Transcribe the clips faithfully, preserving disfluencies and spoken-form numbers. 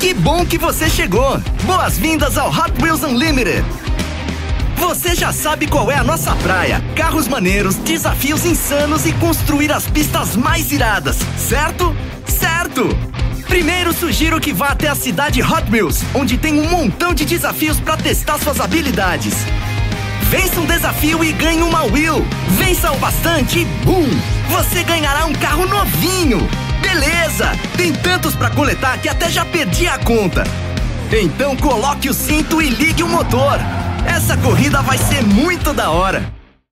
Que bom que você chegou! Boas-vindas ao Hot Wheels Unlimited! Você já sabe qual é a nossa praia: carros maneiros, desafios insanos e construir as pistas mais iradas, certo? Certo! Primeiro sugiro que vá até a cidade Hot Wheels, onde tem um montão de desafios para testar suas habilidades. Vença um desafio e ganhe uma wheel. Vença o bastante e boom! Você ganhará um carro novinho. Beleza! Tem tantos para coletar que até já perdi a conta. Então coloque o cinto e ligue o motor. Essa corrida vai ser muito da hora.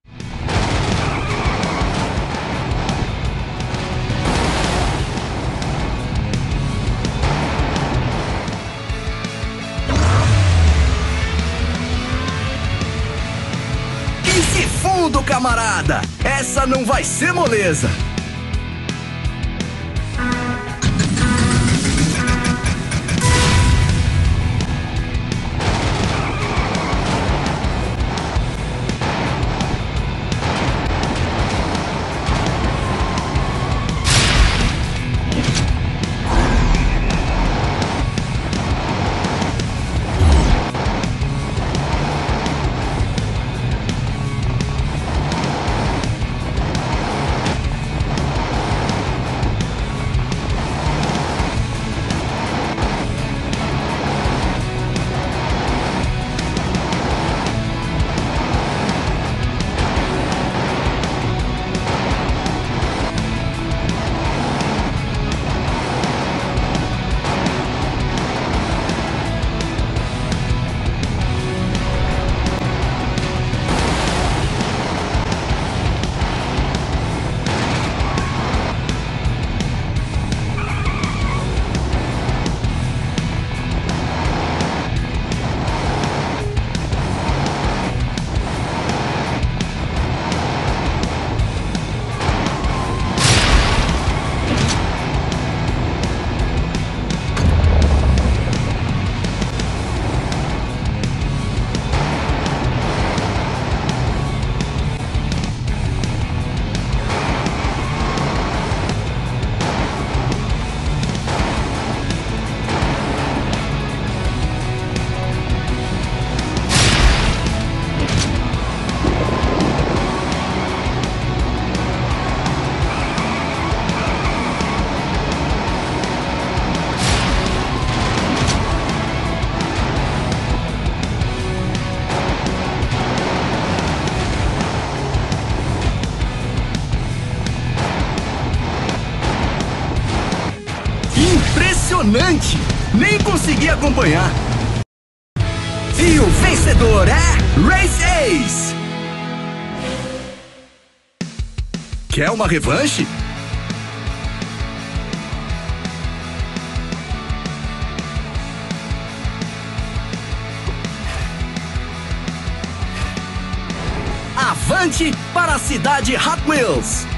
E se fundo, camarada! Essa não vai ser moleza. Impressionante! Nem consegui acompanhar. E o vencedor é Race Ace! Quer uma revanche? Avante para a cidade Hot Wheels!